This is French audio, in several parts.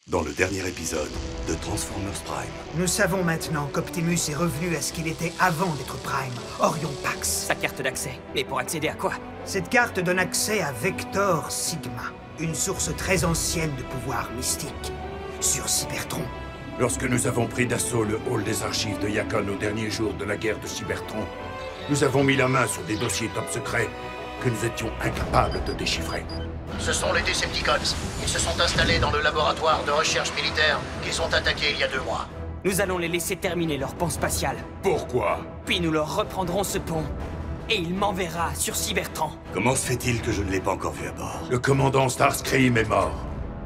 Dans le dernier épisode de Transformers Prime. Nous savons maintenant qu'Optimus est revenu à ce qu'il était avant d'être Prime, Orion Pax. Sa carte d'accès. Mais pour accéder à quoi? Cette carte donne accès à Vector Sigma, une source très ancienne de pouvoir mystique, sur Cybertron. Lorsque nous avons pris d'assaut le hall des archives de Yakon au dernier jour de la guerre de Cybertron, nous avons mis la main sur des dossiers top secrets que nous étions incapables de déchiffrer. Ce sont les Decepticons. Ils se sont installés dans le laboratoire de recherche militaire qu'ils ont attaqué il y a 2 mois. Nous allons les laisser terminer leur pont spatial. Pourquoi? Puis nous leur reprendrons ce pont. Et il m'enverra sur Cybertron. Comment se fait-il que je ne l'ai pas encore vu à bord? Le commandant Starscream est mort.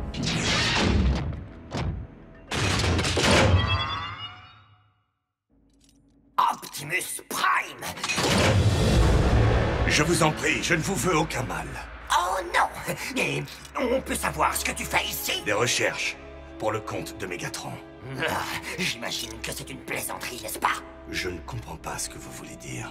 Optimus Prime! Je vous en prie, je ne vous veux aucun mal. Oh non! Mais on peut savoir ce que tu fais ici? Des recherches pour le compte de Megatron. J'imagine que c'est une plaisanterie, n'est-ce pas? Je ne comprends pas ce que vous voulez dire.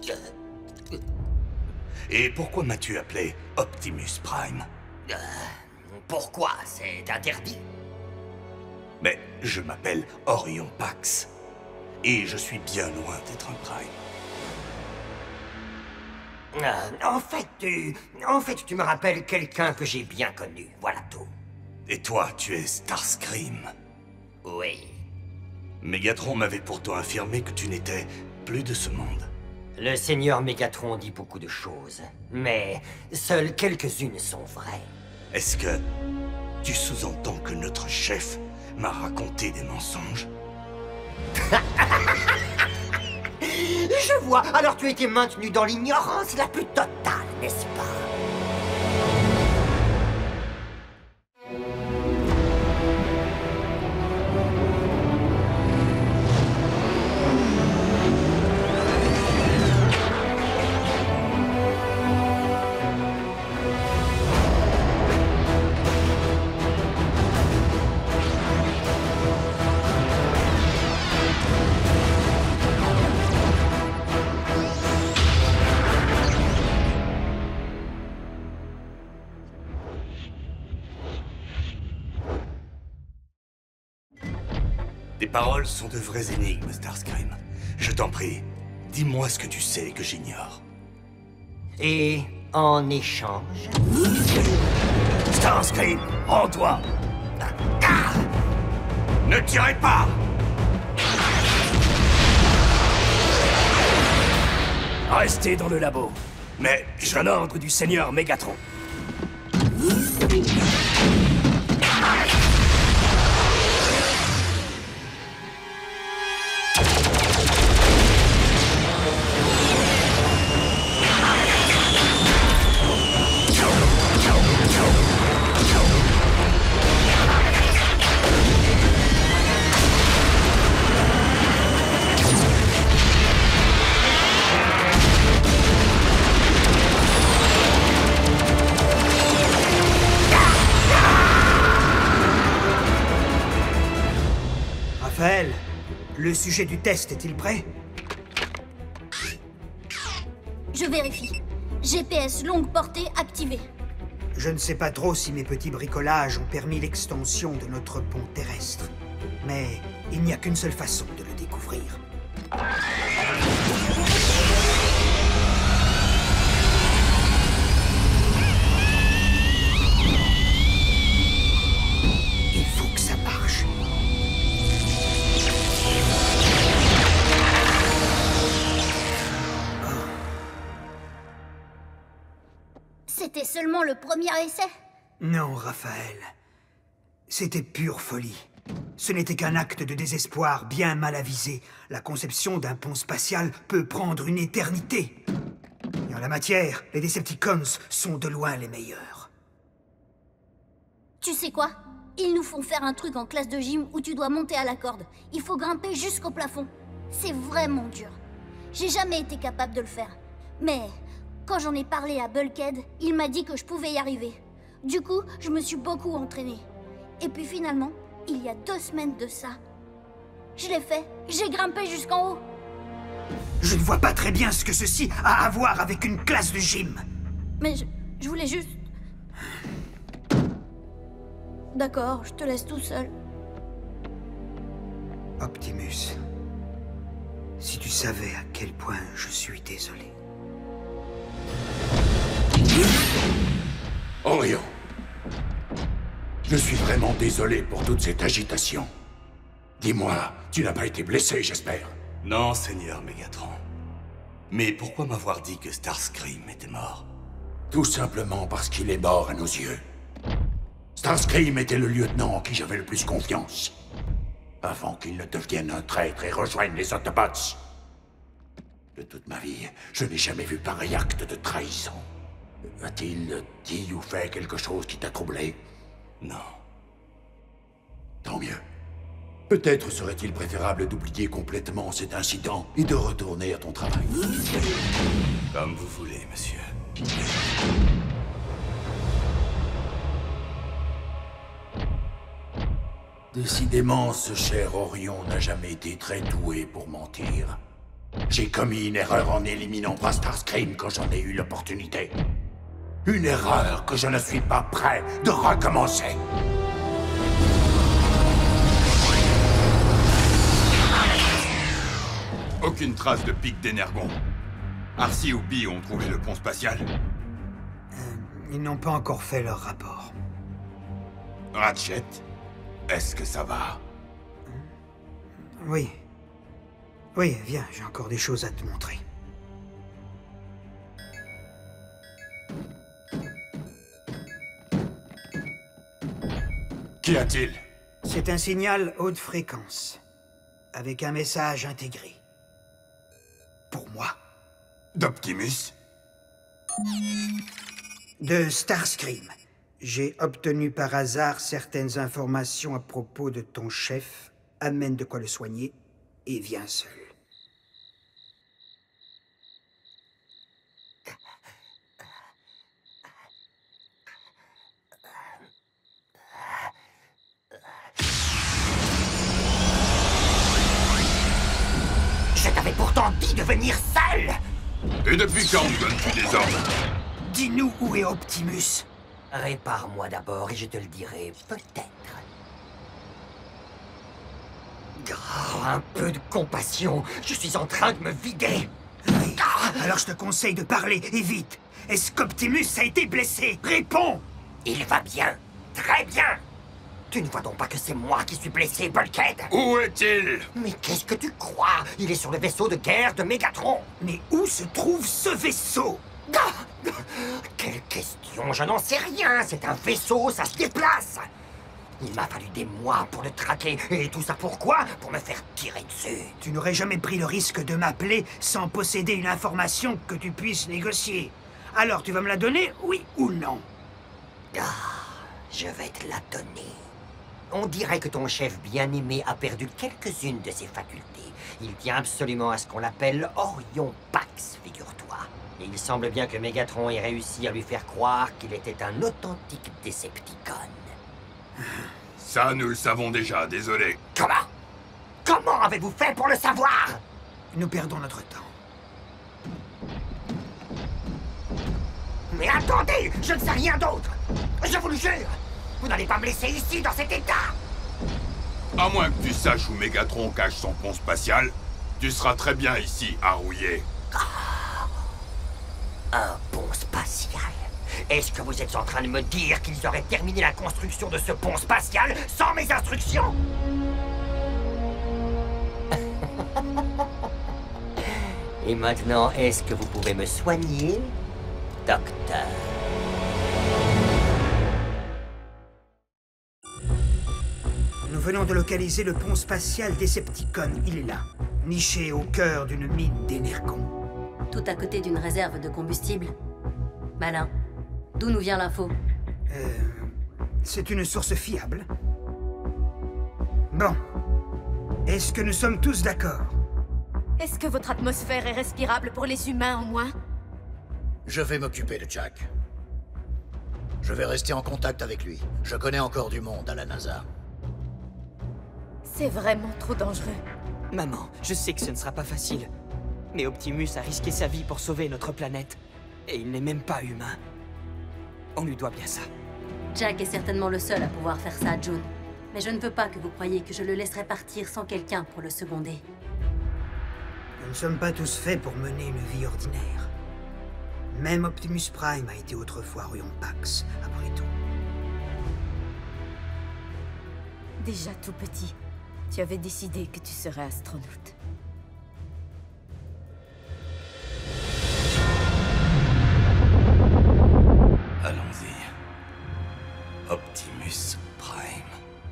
Et pourquoi m'as-tu appelé Optimus Prime? Pourquoi? C'est interdit. Mais je m'appelle Orion Pax. Et je suis bien loin d'être un Prime. En fait, tu me rappelles quelqu'un que j'ai bien connu, voilà tout. Et toi, tu es Starscream. Oui. Megatron m'avait pourtant affirmé que tu n'étais plus de ce monde. Le Seigneur Megatron dit beaucoup de choses, mais seules quelques-unes sont vraies. Est-ce que tu sous-entends que notre chef m'a raconté des mensonges? Je vois, alors tu étais maintenu dans l'ignorance la plus totale, n'est-ce pas? Tes paroles sont de vraies énigmes, Starscream. Je t'en prie, dis-moi ce que tu sais et que j'ignore. Et en échange... Starscream, rends-toi! Ne tirez pas! Restez dans le labo. Mais C'est un ordre du Seigneur Megatron. Raphaël, le sujet du test est-il prêt? Je vérifie. GPS longue portée activé. Je ne sais pas trop si mes petits bricolages ont permis l'extension de notre pont terrestre. Mais il n'y a qu'une seule façon de le découvrir. Il faut que ça marche. C'était seulement le premier essai. Non, Raphaël. C'était pure folie. Ce n'était qu'un acte de désespoir bien mal avisé. La conception d'un pont spatial peut prendre une éternité. Et en la matière, les Decepticons sont de loin les meilleurs. Tu sais quoi? Ils nous font faire un truc en classe de gym où tu dois monter à la corde. Il faut grimper jusqu'au plafond. C'est vraiment dur. J'ai jamais été capable de le faire. Mais quand j'en ai parlé à Bulkhead, il m'a dit que je pouvais y arriver. Du coup, je me suis beaucoup entraînée. Et puis finalement, il y a 2 semaines de ça, je l'ai fait. J'ai grimpé jusqu'en haut. Je ne vois pas très bien ce que ceci a à voir avec une classe de gym. Mais je voulais juste... D'accord, je te laisse tout seul. Optimus, si tu savais à quel point je suis désolé. Orion, je suis vraiment désolé pour toute cette agitation. Dis-moi, tu n'as pas été blessé, j'espère? Non, Seigneur Megatron. Mais pourquoi m'avoir dit que Starscream était mort? Tout simplement parce qu'il est mort à nos yeux. Starscream était le lieutenant en qui j'avais le plus confiance. Avant qu'il ne devienne un traître et rejoigne les Autobots. De toute ma vie, je n'ai jamais vu pareil acte de trahison. A-t-il dit ou fait quelque chose qui t'a troublé? Non. Tant mieux. Peut-être serait-il préférable d'oublier complètement cet incident et de retourner à ton travail. Comme vous voulez, monsieur. Décidément, ce cher Orion n'a jamais été très doué pour mentir. J'ai commis une erreur en éliminant pas Starscream quand j'en ai eu l'opportunité. Une erreur que je ne suis pas prêt de recommencer. Aucune trace de pic d'énergon. Arcee ou Bee ont trouvé le pont spatial? Ils n'ont pas encore fait leur rapport. Ratchet, est-ce que ça va? Oui. Oui, viens, j'ai encore des choses à te montrer. Qu'y a-t-il? C'est un signal haute fréquence, avec un message intégré. Pour moi. D'Optimus? De Starscream. J'ai obtenu par hasard certaines informations à propos de ton chef. Amène de quoi le soigner et viens seul. Je t'avais pourtant dit de venir seul! Et depuis quand me donnes-tu des ordres? Dis-nous où est Optimus. Répare-moi d'abord et je te le dirai, peut-être. Oh, un peu de compassion. Je suis en train de me vider. Oui. Alors je te conseille de parler, et vite. Est-ce qu'Optimus a été blessé? Réponds! Il va bien. Très bien. Tu ne vois donc pas que c'est moi qui suis blessé, Bulkhead? Où est-il? Mais qu'est-ce que tu crois? Il est sur le vaisseau de guerre de Megatron. Mais où se trouve ce vaisseau? Quelle question? Je n'en sais rien. C'est un vaisseau, ça se déplace. Il m'a fallu des mois pour le traquer. Et tout ça pourquoi? Pour me faire tirer dessus. Tu n'aurais jamais pris le risque de m'appeler sans posséder une information que tu puisses négocier. Alors tu vas me la donner, oui ou non? Je vais te la donner. On dirait que ton chef bien-aimé a perdu quelques-unes de ses facultés. Il tient absolument à ce qu'on l'appelle Orion Pax, figure-toi. Et il semble bien que Megatron ait réussi à lui faire croire qu'il était un authentique Decepticon. Ça, nous le savons déjà, désolé. Comment? Comment avez-vous fait pour le savoir? Nous perdons notre temps. Mais attendez, je ne sais rien d'autre. Je vous le jure. Vous n'allez pas me laisser ici, dans cet état. À moins que tu saches où Megatron cache son pont spatial, tu seras très bien ici, à rouiller. Un pont spatial? Est-ce que vous êtes en train de me dire qu'ils auraient terminé la construction de ce pont spatial sans mes instructions? Et maintenant, est-ce que vous pouvez me soigner, docteur? Nous venons de localiser le pont spatial Decepticon. Il est là, niché au cœur d'une mine d'énergon. Tout à côté d'une réserve de combustible. Malin. D'où nous vient l'info? C'est une source fiable. Bon. Est-ce que nous sommes tous d'accord? Est-ce que votre atmosphère est respirable pour les humains, au moins? Je vais m'occuper de Jack. Je vais rester en contact avec lui. Je connais encore du monde à la NASA. C'est vraiment trop dangereux. Maman, je sais que ce ne sera pas facile. Mais Optimus a risqué sa vie pour sauver notre planète. Et il n'est même pas humain. On lui doit bien ça. Jack est certainement le seul à pouvoir faire ça, June. Mais je ne veux pas que vous croyiez que je le laisserai partir sans quelqu'un pour le seconder. Nous ne sommes pas tous faits pour mener une vie ordinaire. Même Optimus Prime a été autrefois Orion Pax, après tout. Déjà tout petit, tu avais décidé que tu serais astronaute. Allons-y. Optimus Prime.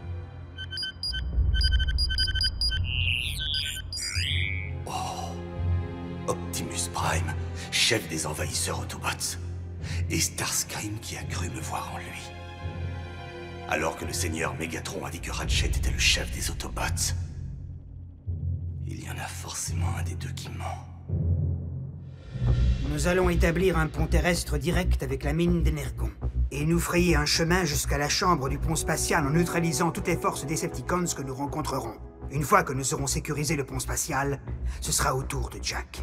Oh. Optimus Prime, chef des envahisseurs Autobots. Et Starscream qui a cru me voir en lui. Alors que le seigneur Megatron a dit que Ratchet était le chef des Autobots. Il y en a forcément un des deux qui ment. Nous allons établir un pont terrestre direct avec la mine d'Energon. Et nous frayer un chemin jusqu'à la chambre du pont spatial en neutralisant toutes les forces Decepticons que nous rencontrerons. Une fois que nous aurons sécurisé le pont spatial, ce sera au tour de Jack.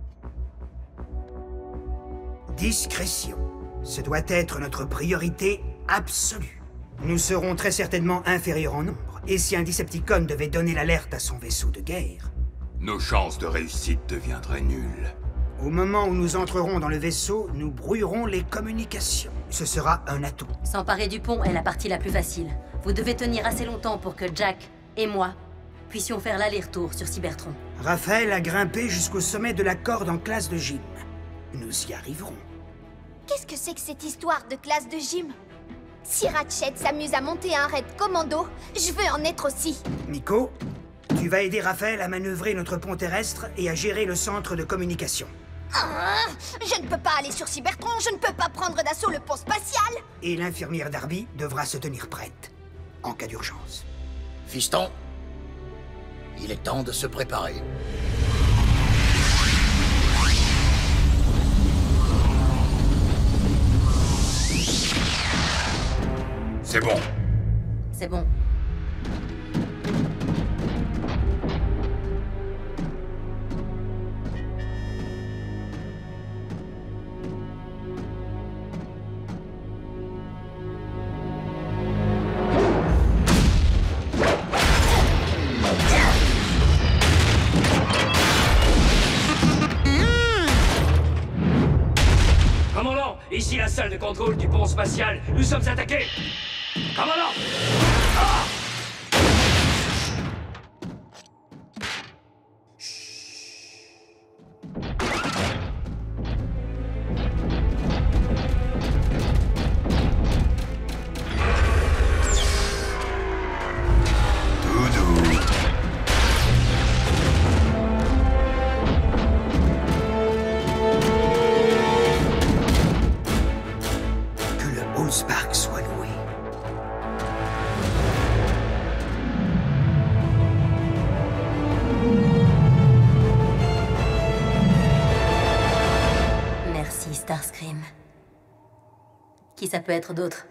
Discrétion. Ce doit être notre priorité absolue. Nous serons très certainement inférieurs en nombre, et si un Decepticon devait donner l'alerte à son vaisseau de guerre... Nos chances de réussite deviendraient nulles. Au moment où nous entrerons dans le vaisseau, nous brouillerons les communications. Ce sera un atout. S'emparer du pont est la partie la plus facile. Vous devez tenir assez longtemps pour que Jack et moi puissions faire l'aller-retour sur Cybertron. Raphaël a grimpé jusqu'au sommet de la corde en classe de gym. Nous y arriverons. Qu'est-ce que c'est que cette histoire de classe de gym? Si Ratchet s'amuse à monter un raid commando, je veux en être aussi. Nico, tu vas aider Raphaël à manœuvrer notre pont terrestre et à gérer le centre de communication. Je ne peux pas aller sur Cybertron, je ne peux pas prendre d'assaut le pont spatial. Et l'infirmière Darby devra se tenir prête, en cas d'urgence. Fiston, il est temps de se préparer. C'est bon. C'est bon. Commandant, ici la salle de contrôle du pont spatial. Nous sommes attaqués. Commandant! Ah! Spark soit loué. Merci, Starscream. Qui ça peut être d'autre?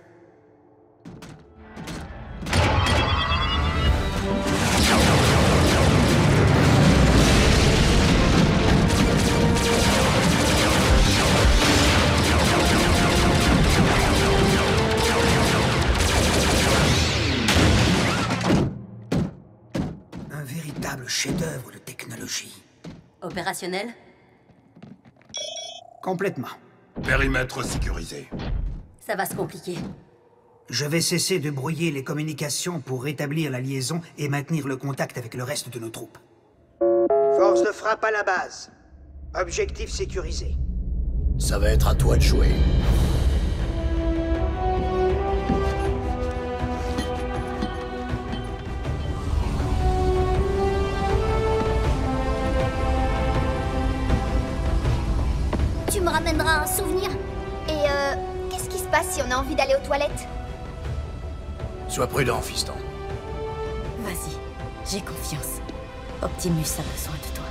Chef-d'œuvre de technologie. Opérationnel? Complètement. Périmètre sécurisé. Ça va se compliquer. Je vais cesser de brouiller les communications pour rétablir la liaison et maintenir le contact avec le reste de nos troupes. Force de frappe à la base. Objectif sécurisé. Ça va être à toi de jouer. Tu me ramèneras un souvenir. Et qu'est-ce qui se passe si on a envie d'aller aux toilettes? Sois prudent, fiston. Vas-y, j'ai confiance. Optimus a besoin de toi.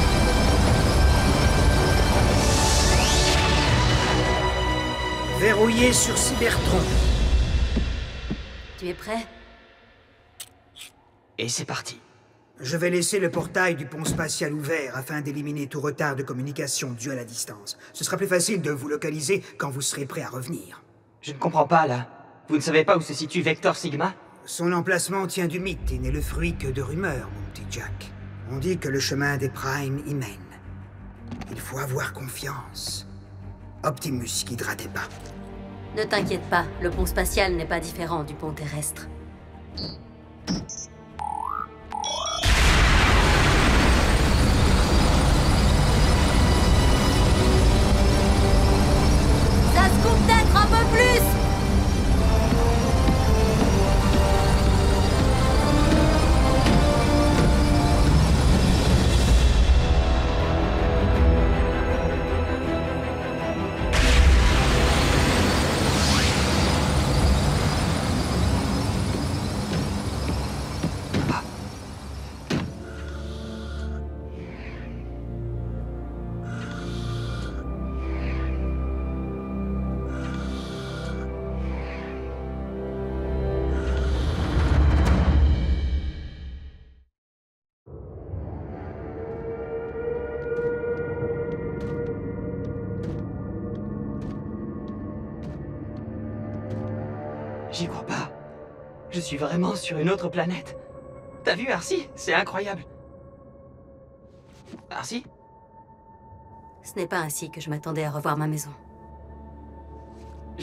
Verrouiller Appuyez sur Cybertron. Tu es prêt? Et c'est parti. Je vais laisser le portail du pont spatial ouvert afin d'éliminer tout retard de communication dû à la distance. Ce sera plus facile de vous localiser quand vous serez prêt à revenir. Je ne comprends pas, là. Vous ne savez pas où se situe Vector Sigma? Son emplacement tient du mythe et n'est le fruit que de rumeurs, mon petit Jack. On dit que le chemin des Primes y mène. Il faut avoir confiance. Optimus guidera tes pas. Ne t'inquiète pas, le pont spatial n'est pas différent du pont terrestre. Ça se coupe peut-être un peu plus! J'y crois pas. Je suis vraiment sur une autre planète. T'as vu, Arcee? C'est incroyable. Arcee? Ce n'est pas ainsi que je m'attendais à revoir ma maison. Je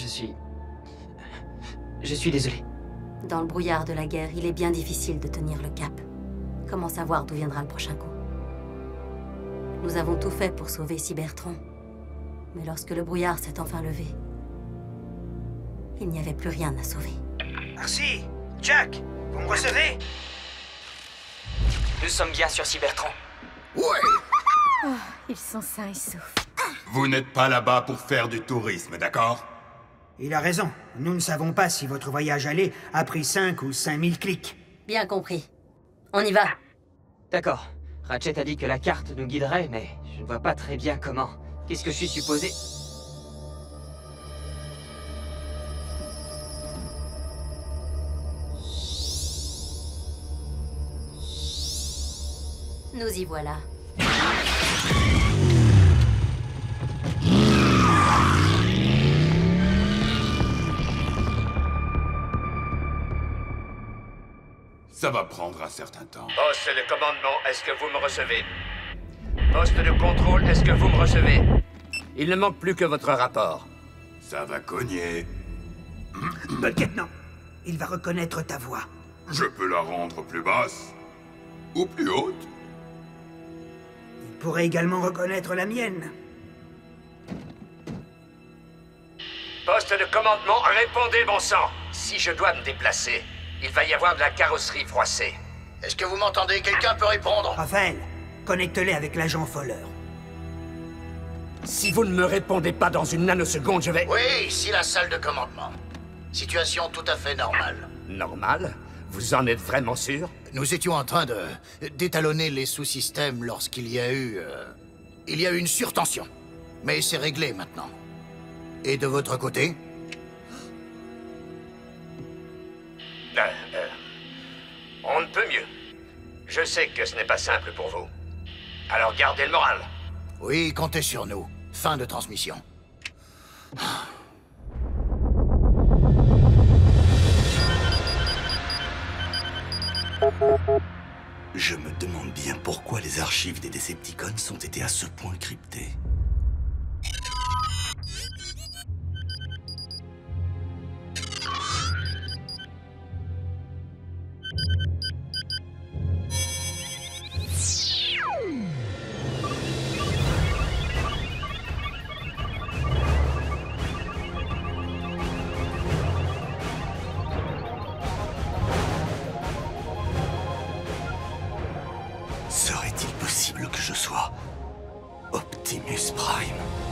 suis désolé. Dans le brouillard de la guerre, il est bien difficile de tenir le cap. Comment savoir d'où viendra le prochain coup? Nous avons tout fait pour sauver Cybertron. Mais lorsque le brouillard s'est enfin levé, il n'y avait plus rien à sauver. Arcee, Jack, vous me recevez? Nous sommes bien sur Cybertron. Oh, ils sont sains et saufs. Vous n'êtes pas là-bas pour faire du tourisme, d'accord? Il a raison. Nous ne savons pas si votre voyage aller a pris 5 ou 5000 clics. Bien compris. On y va. D'accord. Ratchet a dit que la carte nous guiderait, mais je ne vois pas très bien comment. Qu'est-ce que je suis supposé... Nous y voilà. Ça va prendre un certain temps. Poste de commandement, est-ce que vous me recevez? Poste de contrôle, est-ce que vous me recevez? Il ne manque plus que votre rapport. Ça va cogner. Bucket, non. Il va reconnaître ta voix. Je peux la rendre plus basse? Ou plus haute? Il pourrait également reconnaître la mienne. Poste de commandement, répondez, bon sang. Si je dois me déplacer, il va y avoir de la carrosserie froissée. Est-ce que vous m'entendez? Quelqu'un peut répondre? Raphaël, connecte-les avec l'agent Fowler. Si vous ne me répondez pas dans une nanoseconde, je vais... Oui, ici la salle de commandement. Situation tout à fait normale. Normal? Vous en êtes vraiment sûr? Nous étions en train d'étalonner les sous-systèmes lorsqu'il y a eu... il y a eu une surtension. Mais c'est réglé maintenant. Et de votre côté? On ne peut mieux. Je sais que ce n'est pas simple pour vous. Alors gardez le moral. Oui, comptez sur nous. Fin de transmission. Je me demande bien pourquoi les archives des Decepticons ont été à ce point cryptées. Serait-il possible que je sois Optimus Prime?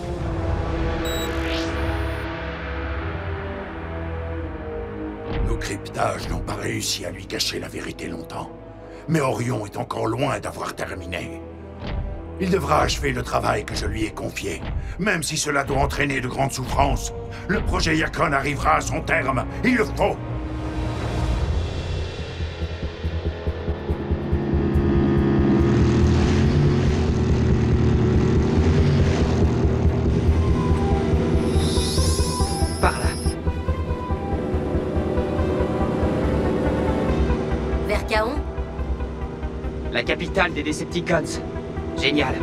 Nos cryptages n'ont pas réussi à lui cacher la vérité longtemps. Mais Orion est encore loin d'avoir terminé. Il devra achever le travail que je lui ai confié. Même si cela doit entraîner de grandes souffrances, le projet Yakon arrivera à son terme. Il le faut. Par là. Vers Kaon? La capitale des Decepticons. Génial.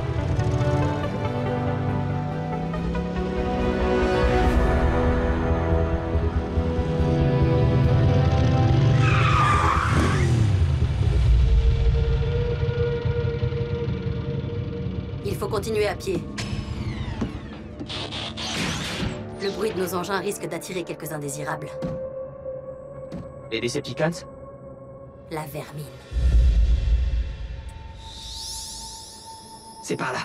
Il faut continuer à pied. Le bruit de nos engins risque d'attirer quelques indésirables. Les Decepticons? La vermine. C'est par là.